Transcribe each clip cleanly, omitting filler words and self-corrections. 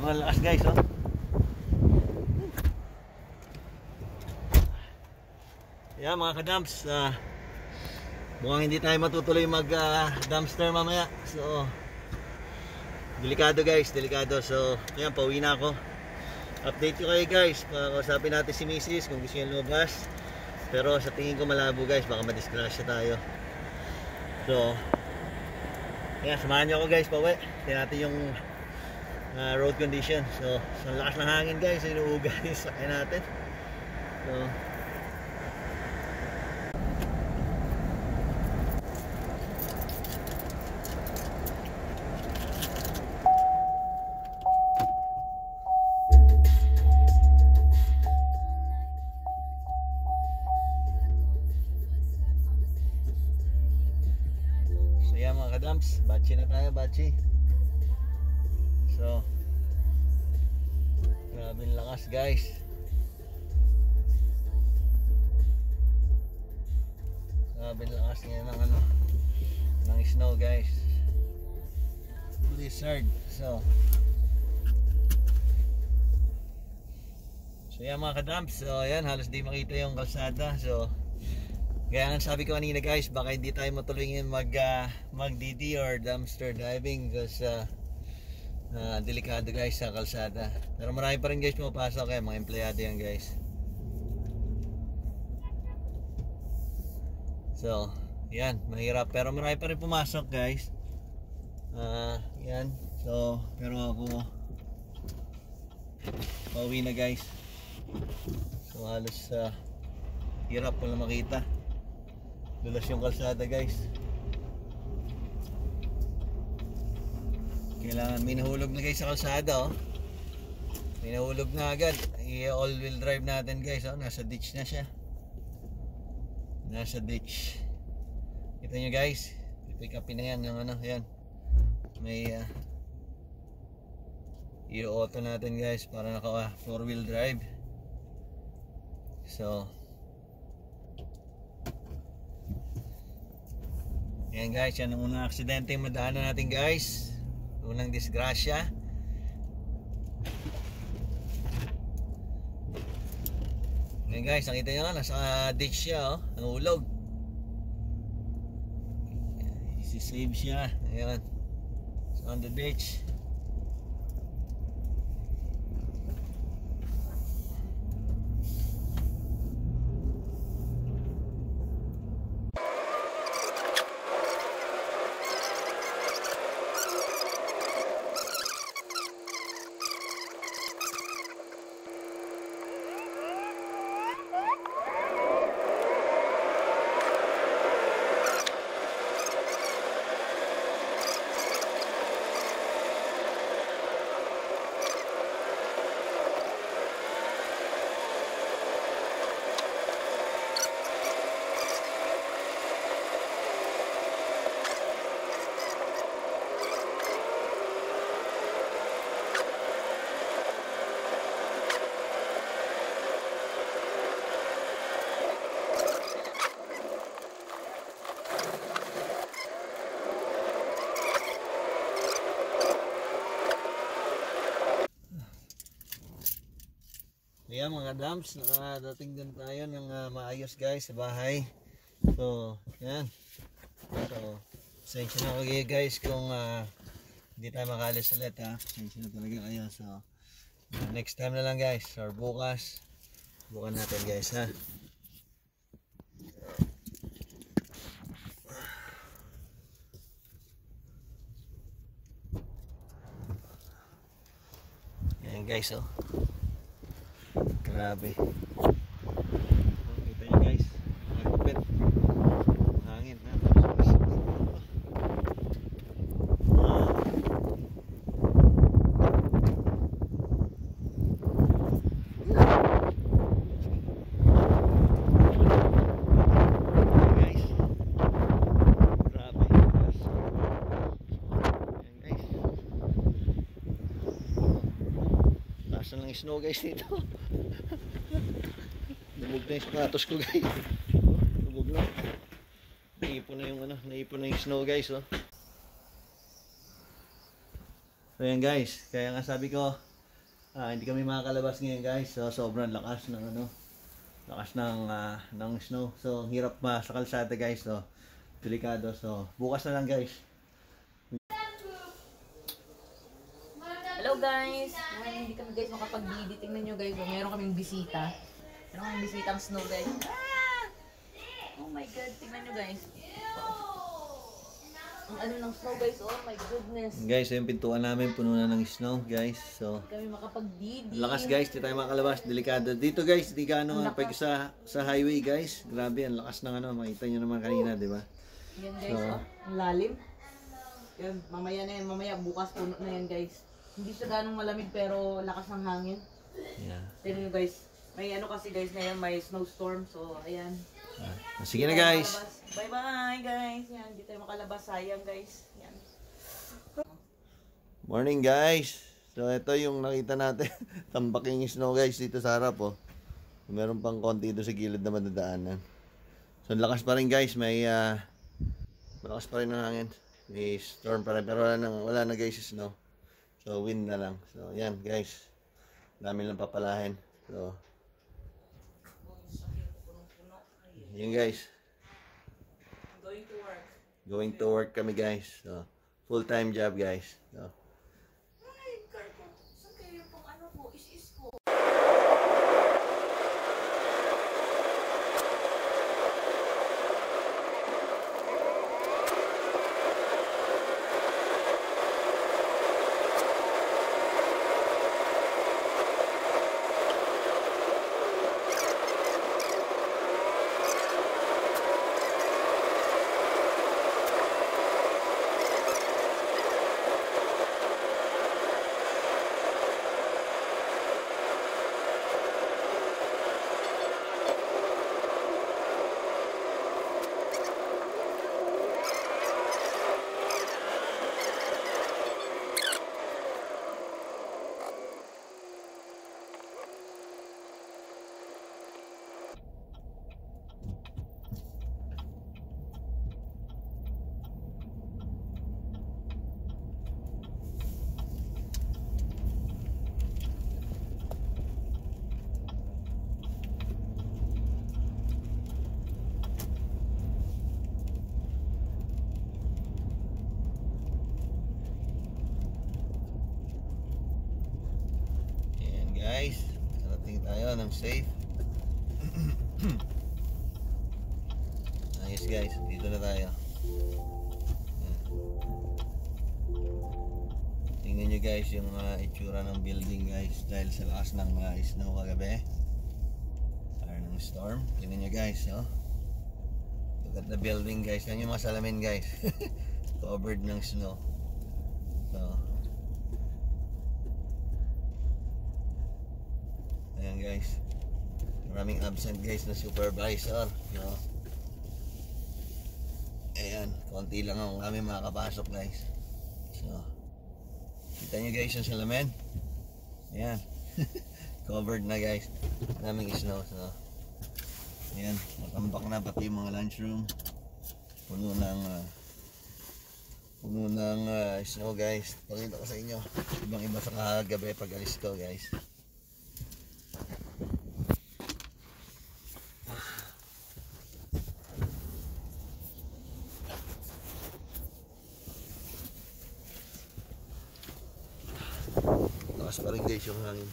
Sobrang lakas guys, oh. Yan mga ka-dumps, mukhang hindi tayo matutuloy mag-dumpster mamaya. So delikado guys, delikado. So yan, pauwi na ako. Update ko kayo guys, kausapin natin si Mrs. kung gusto niya lumabas. Pero sa tingin ko malabo guys, baka madisgrasya tayo. So yan, samahan nyo ako guys, pauwi. Tingnan natin yung road condition. So ang lakas ng hangin guys, inuuga yung sakay natin. So yan mga kadamps, batchi na tayo, batchi. So grabe ang lakas guys. Grabe ang lakas ngayon ng snow guys. Blizzard. So yan mga kadamps, so yan, halos di makita yung kalsada. So kaya nga sabi ko kanina guys, baka hindi tayo matuloy ngayon mag-DD or dumpster diving because delikado guys sa kalsada. Pero marami pa rin guys pumapasok, kaya mga empleyado yan guys. So yan, mahirap pero marami pa rin pumasok guys. Yan, so pero ako pauwi na guys. So halos hirap pala makita. Dulas yung kalsada guys. Kailangan, minahulog na guys sa kalsada, oh. Minahulog na agad. All wheel drive natin guys, oh. Nasa ditch na siya. Nasa ditch. Kita nyo guys, pick upin na yan yung yan. May i-auto natin guys para naka 4 wheel drive. So yan guys, yan ang unang aksidente yung madaanan natin guys. Unang disgrasya. Yan guys, nakita nyo nga, nasa ditch siya, oh. Nahulog. Isi-save siya. Ayan. So on the ditch. Ayan mga dumps, nakadating din tayo ng maayos guys sa bahay. So yan. So pasensya na kayo guys kung hindi tayo makalis ulit, ha. Pasensya na talaga kayo. So next time na lang guys, or bukas bukan natin guys, ha. Ayan guys, oh. Grabe. Kita nyo guys, magpit. Hangin na. Snow guys dito. Lumog na yung sapatos ko guys. Lumog na. Naipon na yung naipon na yung snow guys, oh. So yan guys, kaya nga sabi ko Hindi kami makakalabas ngayon guys. So sobrang lakas ng lakas ng snow. So hirap sa kalsada guys. So delikado. So bukas na lang guys. Hello guys! Ngayon hindi kami guys makapag-bidi. Tingnan nyo guys, meron kaming bisita. Meron kaming bisitang snow guys. Oh my god, tingnan nyo guys. Ang ano ng snow guys, oh my goodness. Guys, yung pintuan namin puno na ng snow guys. So kami makapag-bidi. lakas guys, di tayo makalabas. Delikado. Dito guys, di ka pag sa highway guys. Grabe, ang lakas ng makita nyo naman kanina, di ba? Yan guys, so, ang lalim. Yan, mamaya na yan, mamaya bukas puno na yan guys. Hindi siya ganong malamig pero lakas ng hangin. Yeah. Tignan nyo guys, may kasi guys ngayon, may snowstorm. So ayan. Sige na guys. Bye bye guys. Yan, hindi tayo makalabas, sayang guys. Yan. Morning guys. So ito yung nakita natin. Tambaking snow guys dito sa harap oh. Meron pang konti dito sa gilid na madadaanan. So lakas pa rin guys, may malakas pa rin ang hangin. May storm pa rin pero wala na guys snow. So wind na lang. So yan guys. Dami lang papalahin. So yan guys. Going to work kami guys. So full-time job guys. So guys, narating tayo ng safe. Ayos guys, dito na tayo. Tingnan nyo guys yung itsura ng building guys dahil sa lakas ng snow kagabi or ng storm. Tingnan nyo guys, oh. Look at the building guys. Yan yung mga salamin guys. Covered ng snow. So ayan guys, maraming absent guys na supervisor. No? Ayan, konti lang ang kami makakapasok guys. So kita nyo guys yung salamin. Ayan. Covered na guys. Maraming snow. So ayan, natambak na pati yung mga lunchroom. Puno ng snow guys. Pakita ko sa inyo, ibang iba sa kagabi pag alis ko guys. Lakas pa rin guys yung hangin.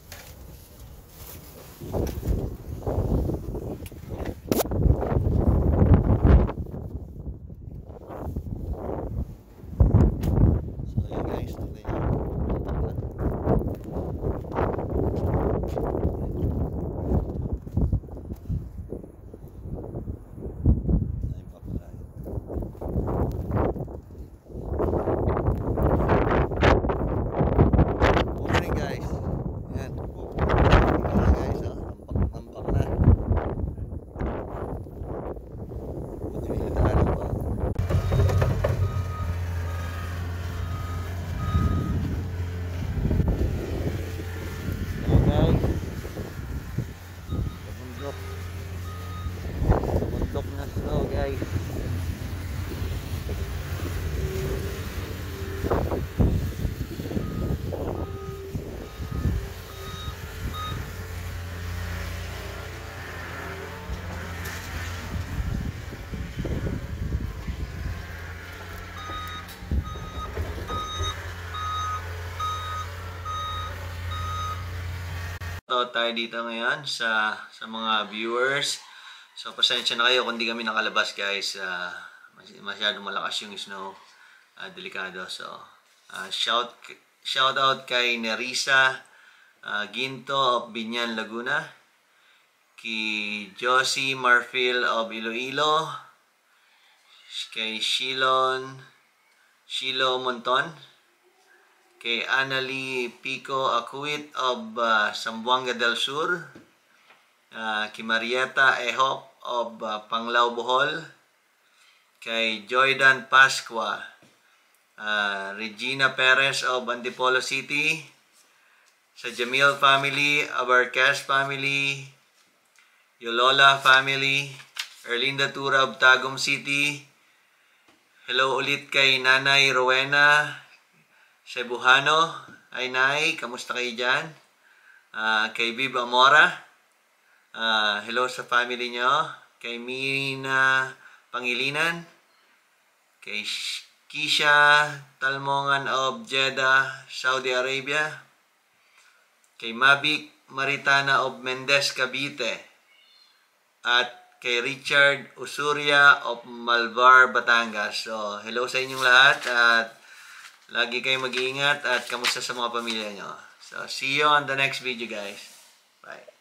So yun guys, tuloy na. Ayun pa pala. Morning guys. Ayan. Tingnan guys, oh. shoutout tayo dito ngayon sa mga viewers. So pasensya na kayo kung di kami nakalabas guys. Masyadong malakas yung snow. Delikado. So shoutout kay Nerissa Ginto of Binyan, Laguna. Kay Josie Marfil of Iloilo. Kay Shilo Monton. Kay Annalie Pico Acuit of Zamboanga del Sur. Kay Marieta Ehop of Panglao, Bohol. Kay Joydan Pascua. Regina Perez of Antipolo City. Sa Jamil family, Abarcas family, Yolola family, Erlinda Tura of Tagum City. Hello ulit kay Nanay Rowena Cebuhano. Ay Nay, kamusta kayo dyan? Kay Viv Amora. Hello sa family nyo. Kay Mina Pangilinan. Kay Kisha Talmongan of Jeddah, Saudi Arabia. Kay Mabik Maritana of Mendez, Cavite. At kay Richard Usuria of Malvar, Batangas. So, hello sa inyong lahat at lagi kayong mag-iingat at kamusta sa mga pamilya nyo. So, see you on the next video guys. Bye.